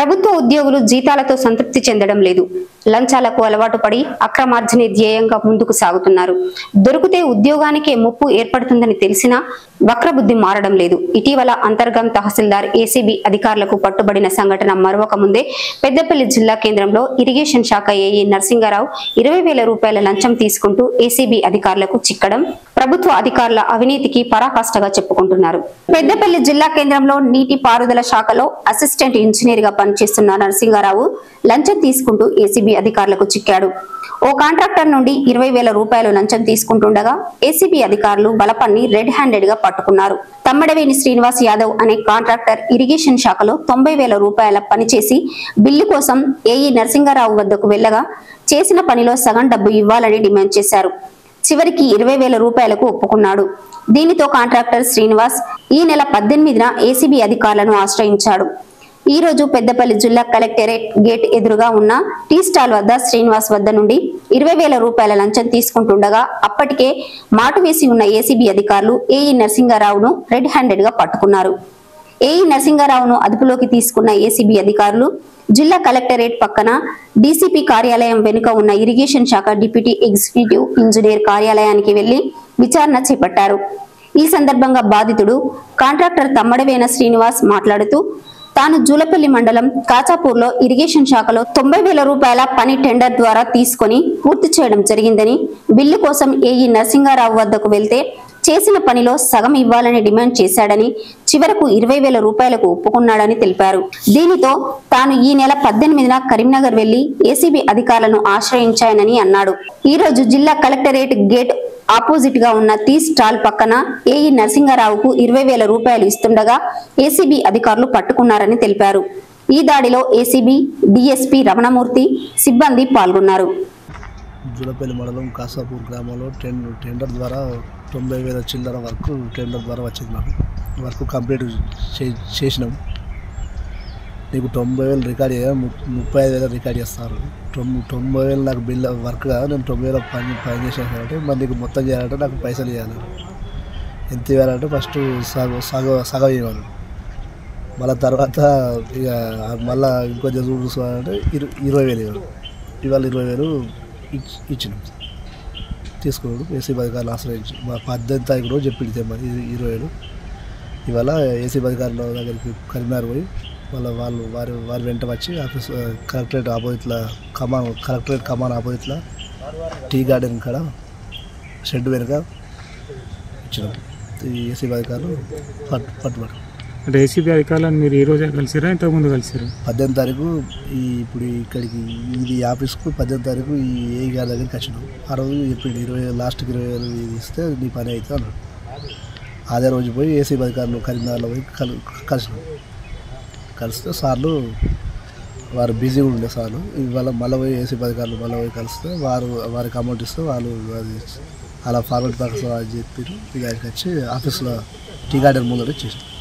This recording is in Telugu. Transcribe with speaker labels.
Speaker 1: ప్రభుత్వ ఉద్యోగులు జీతాలతో సంతృప్తి చెందడం లేదు. లంచాలకు అలవాటు పడి అక్రమార్జనే ధ్యేయంగా ముందుకు సాగుతున్నారు. దొరికితే ఉద్యోగానికే ముప్పు ఏర్పడుతుందని తెలిసినా వక్రబుద్ధి మారడం లేదు. ఇటీవల అంతర్గం తహసీల్దార్ ఏసీబీ అధికారులకు పట్టుబడిన సంఘటన మరొక ముందే పెద్దపల్లి జిల్లా కేంద్రంలో ఇరిగేషన్ శాఖ ఏఈ నరసింగారావు 20,000 రూపాయల లంచం తీసుకుంటూ ఏసీబీ అధికారులకు చిక్కడం ప్రభుత్వ అధికారుల అవినీతికి పరాకాష్ఠగా చెప్పుకుంటున్నారు. పెద్దపల్లి జిల్లా కేంద్రంలో నీటి పారుదల శాఖలో అసిస్టెంట్ ఇంజనీర్ గా పనిచేస్తున్న నరసింగారావు లంచం తీసుకుంటూ ఏసీబీ అధికారులకు చిక్కాడు. ఓ కాంట్రాక్టర్ నుండి 20,000 రూపాయలు లంచం తీసుకుంటుండగా ఏసీబీ అధికారులు బలపన్ని రెడ్ హ్యాండెడ్ గా పట్టుకున్నారు. తమ్మడవేని శ్రీనివాస్ యాదవ్ అనే కాంట్రాక్టర్ ఇరిగేషన్ శాఖలో 90,000 రూపాయల పనిచేసి బిల్లు కోసం ఏఈ నరసింగారావు వద్దకు వెళ్లగా చేసిన పనిలో సగం డబ్బు ఇవ్వాలని డిమాండ్ చేశారు. చివరికి 20,000 రూపాయలకు ఒప్పుకున్నాడు. దీనితో కాంట్రాక్టర్ శ్రీనివాస్ ఈ నెల 18న ఏసీబీ అధికారులను ఆశ్రయించాడు. ఈ రోజు పెద్దపల్లి జిల్లా కలెక్టరేట్ గేట్ ఎదురుగా ఉన్న టీ స్టాల్ వద్ద శ్రీనివాస్ వద్ద నుండి 20,000 రూపాయల లంచం తీసుకుంటుండగా అప్పటికే మాటు వేసి ఉన్న ఏసీబీ అధికారులు ఏఈ నరసింగారావును రెడ్ హ్యాండెడ్ గా పట్టుకున్నారు. ఏఈ నరసింగారావును అదుపులోకి తీసుకున్న ఏసీబీ అధికారులు జిల్లా కలెక్టరేట్ పక్కన డీసీపీ కార్యాలయం వెనుక ఉన్న ఇరిగేషన్ శాఖ డిప్యూటీ ఎగ్జిక్యూటివ్ ఇంజనీర్ కార్యాలయానికి వెళ్లి విచారణ చేపట్టారు. ఈ సందర్భంగా బాధితుడు కాంట్రాక్టర్ తమ్మడవేన శ్రీనివాస్ మాట్లాడుతూ తాను జూలపల్లి మండలం కాచాపూర్లో ఇరిగేషన్ శాఖలో 90,000 రూపాయల పని టెండర్ ద్వారా తీసుకొని పూర్తి చేయడం జరిగిందని, బిల్లు కోసం ఏఈ నరసింగారావు వద్దకు వెళ్తే చేసిన పనిలో సగం ఇవ్వాలని డిమాండ్ చేశాడని, చివరకు 20,000 రూపాయలకు ఒప్పుకున్నాడని తెలిపారు. దీనితో తాను ఈ నెల 18న కరీంనగర్ వెళ్లి ఏసీబీ అధికారులను ఆశ్రయించానని అన్నాడు. ఈ రోజు జిల్లా కలెక్టరేట్ గేట్ ఆపోజిట్ గా ఉన్న టీ స్టాల్ పక్కన ఏఈ నరసింగారావుకు 20,000 రూపాయలు ఇస్తుండగా ఏసీబీ అధికారులు పట్టుకున్నారని తెలిపారు. ఈ దాడిలో ఏసీబీ డీఎస్పీ రమణమూర్తి సిబ్బంది పాల్గొన్నారు.
Speaker 2: జూలపల్లి మండలం కాసాపూర్ గ్రామంలో టెండర్ ద్వారా 90,000 చిల్లర వర్క్ టెండర్ ద్వారా వచ్చింది. మాకు వర్క్ కంప్లీట్ చేసినాం. నీకు 90,000 రికార్డ్ చేయ 35,000 రికార్డ్ చేస్తారు. 90,000 నాకు బిల్ వర్క్ కాదు, నేను 90,000 పని చేసాను కాబట్టి మరి నీకు మొత్తం చేయాలంటే నాకు పైసలు ఇవ్వాలి. ఎంత ఇవ్వాలంటే ఫస్ట్ సగం ఇవ్వాలి. మళ్ళీ తర్వాత ఇక మళ్ళీ ఇంకొంచెం చూసుకోవాలంటే 20,000 ఇవ్వాలి. ఇవాళ 20,000 ఇచ్చినాం. తీసుకున్నాడు ఏసీబీ అధికారులు ఆశ్రయించి 18 తారీఖు రోజు చెప్పింది తెమ్మని 20,000. ఇవాళ ఏసీబీ అధికారుల దగ్గరికి కరీంనగర్ పోయి వారి వెంట వచ్చి ఆఫీస్ కలెక్టరేట్ కమాన్ ఆపోజిట్లో టీ గార్డెన్ కాడ షెడ్ వెనుక ఇచ్చినాం. ఈ ఏసీబీ అధికారులు పట్టుబడి.
Speaker 3: అంటే ఏసీబీ అధికారులను మీరు ఈ రోజే కలిసిరా, ఇంతకుముందు కలిసిరా?
Speaker 2: 18 తారీఖు ఇప్పుడు ఇక్కడికి ఇది ఆఫీస్కు 18 తారీఖు ఈ ఏఈ గారి దగ్గరికి వచ్చినాం. ఆ రోజు చెప్పిండు లాస్ట్కి 20,000 ఇస్తే నీ పని అవుతుంది అన్నాడు. అదే రోజు పోయి ఏసీబీ అధికారులు కరీంనగర్లో పోయి కలిసినాం. కలిస్తే సార్లు వారు బిజీగా ఉండే సార్లు ఇవాళ మళ్ళీ పోయి ఏసీబీ అధికారులు మళ్ళీ పోయి కలిస్తే వారికి అమౌంట్ ఇస్తే వాళ్ళు అది అలా ఫార్వర్డ్ పర్సన్ చెప్పారు. ఇక వచ్చి ఆఫీస్లో టీ గార్డెన్ ముందు చేసాం.